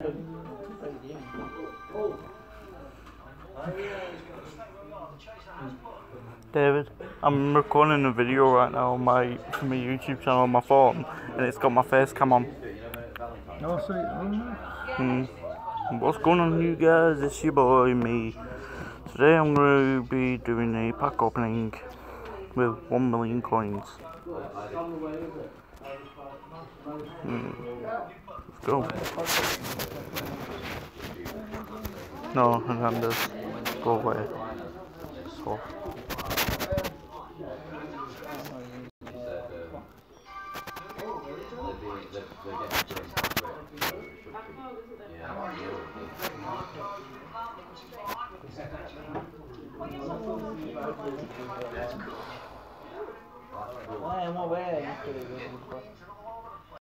David, I'm recording a video right now on for my YouTube channel on my phone, and it's got my face cam on. Oh, sweet. What's going on, you guys? It's your boy, me. Today I'm going to be doing a pack opening with 1 million coins. Let's go. No, Hernandez, go away. So.